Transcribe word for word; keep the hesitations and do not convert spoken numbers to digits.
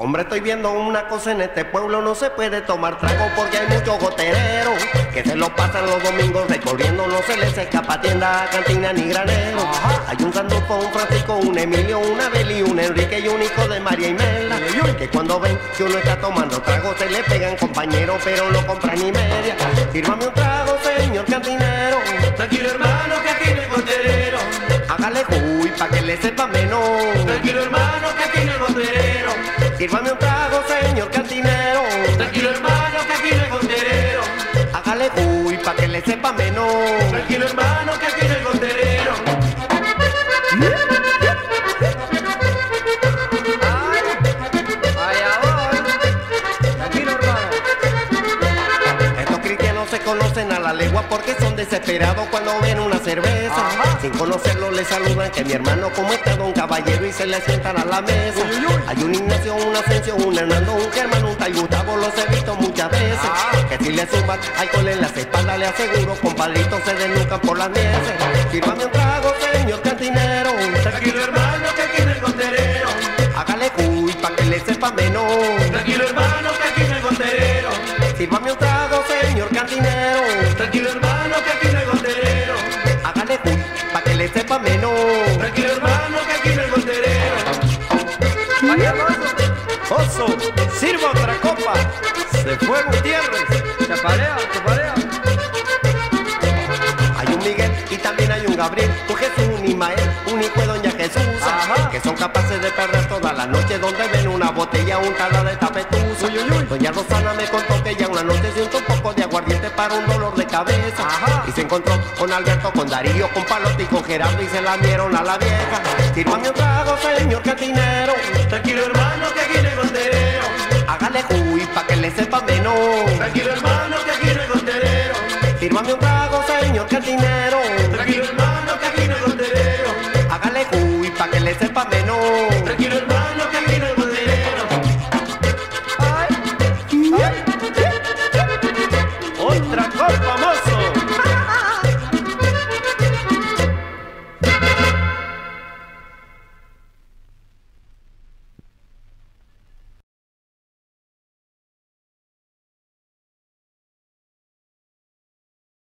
Hombre, estoy viendo una cosa en este pueblo, no se puede tomar trago porque hay muchos gotereros que se lo pasan los domingos recorriendo, no se les escapa tienda, cantina ni granero. Ajá. Hay un Sandulfo, un Francisco, un Emilio, una Beli, un Enrique y un hijo de María Imelda, que cuando ven que uno está tomando trago se le pegan compañeros, pero no compran ni media. Sírvame un trago, señor cantinero. Tranquilo hermano, que aquí no hay goterero. Hágale juy pa' que le sepa menos. Tranquilo hermano, que aquí no hay goterero. Sírvame un trago, señor cantinero. Tranquilo hermano, que aquí no hay goterero. Hágale juy pa' que le sepa menos. Tranquilo hermano, que aquí no hay goterero. Allá voy. Tranquilo hermano. Estos cristianos se conocen a la legua porque son desesperados cuando ven una cerveza. Ajá. Sin conocerlo le saludan que mi hermano como está don caballero y se le sientan a la mesa. Uy, uy, uy. Hay un Ignacio, un Asensio, un Hernando, un Germán, un Tay Gustavo, los he visto muchas veces. Ah. Que si le suban alcohol en las espaldas le aseguro, compadritos se desnucan por las mieses. Sírvame un trago, señor cantinero. Tranquilo hermano, que aquí no hay goterero. Hágale cuy pa' que le sepa menos. Tranquilo hermano, que aquí no hay goterero. Sírvame un trago, señor cantinero. Tranquilo hermano, que aquí no hay goterero. Hágale cuy pa' que le sepa menos. Tranquilo hermano, que aquí no hay goterero. Allá voy. Oso, sirva otra copa. Se fue Gutiérrez. Chapalea, chapalea. Hay un Miguel y también hay un Gabriel, un Jesús, un Ismael, un hijo de doña Jesús. Ajá. Que son capaces de perder toda la noche donde ven una botella untada de tapetusa. Uy, uy, uy. Doña Rosana me contó que ya una noche se untó un poco de aguardiente para un dolor de cabeza. Ajá. Y se encontró con Alberto, con Darío, con Palote y con Gerardo y se la dieron a la vieja. Sírvame un trago, señor cantinero. Tranquilo hermano, que aquí no hay goterero. Hágale juy pa' que le sepa menos. Tranquilo hermano, que aquí no hay goterero. Sírvame un trago.